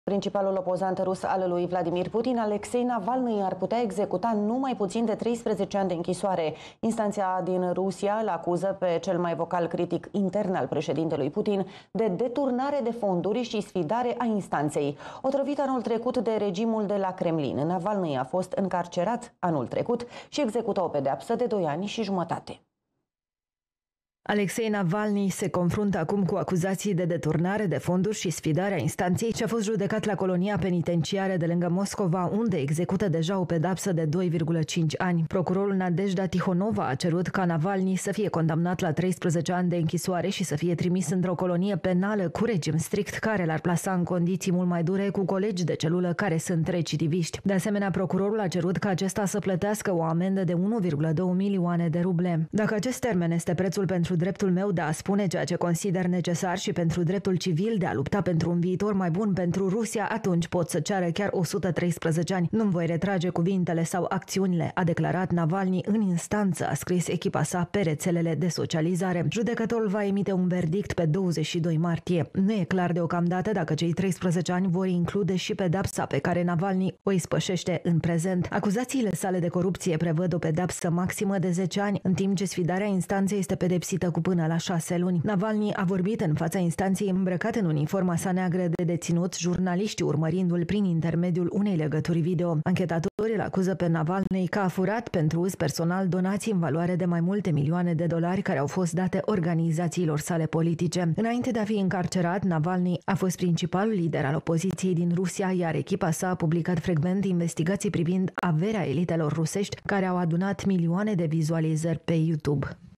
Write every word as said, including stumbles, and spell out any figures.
Principalul opozant rus al lui Vladimir Putin, Alexei Navalny, ar putea executa numai puțin de treisprezece ani de închisoare. Instanța din Rusia îl acuză pe cel mai vocal critic intern al președintelui Putin de deturnare de fonduri și sfidare a instanței. Otrăvit anul trecut de regimul de la Kremlin, Navalny a fost încarcerat anul trecut și execută o pedeapsă de doi ani și jumătate. Alexei Navalny se confruntă acum cu acuzații de deturnare de fonduri și sfidarea instanței și a fost judecat la colonia penitenciară de lângă Moscova, unde execută deja o pedapsă de doi virgulă cinci ani. Procurorul Nadejda Tihonova a cerut ca Navalny să fie condamnat la treisprezece ani de închisoare și să fie trimis într-o colonie penală cu regim strict, care l-ar plasa în condiții mult mai dure cu colegi de celulă care sunt recidiviști. De asemenea, procurorul a cerut ca acesta să plătească o amendă de unu virgulă doi milioane de ruble. Dacă acest termen este prețul pentru dreptul meu de a spune ceea ce consider necesar și pentru dreptul civil de a lupta pentru un viitor mai bun pentru Rusia, atunci pot să ceară chiar o sută treisprezece ani. Nu-mi voi retrage cuvintele sau acțiunile, a declarat Navalny în instanță, a scris echipa sa pe rețelele de socializare. Judecătorul va emite un verdict pe douăzeci și doi martie. Nu e clar deocamdată dacă cei treisprezece ani vor include și pedapsa pe care Navalny o ispășește în prezent. Acuzațiile sale de corupție prevăd o pedapsă maximă de zece ani, în timp ce sfidarea instanței este pedepsită cu până la șase luni. Navalny a vorbit în fața instanței îmbrăcat în uniforma sa neagră de deținut, jurnaliștii urmărindu-l prin intermediul unei legături video. Anchetatorii îl acuză pe Navalny că a furat pentru uz personal donații în valoare de mai multe milioane de dolari care au fost date organizațiilor sale politice. Înainte de a fi încarcerat, Navalny a fost principalul lider al opoziției din Rusia, iar echipa sa a publicat frecvent investigații privind averea elitelor rusești care au adunat milioane de vizualizări pe YouTube.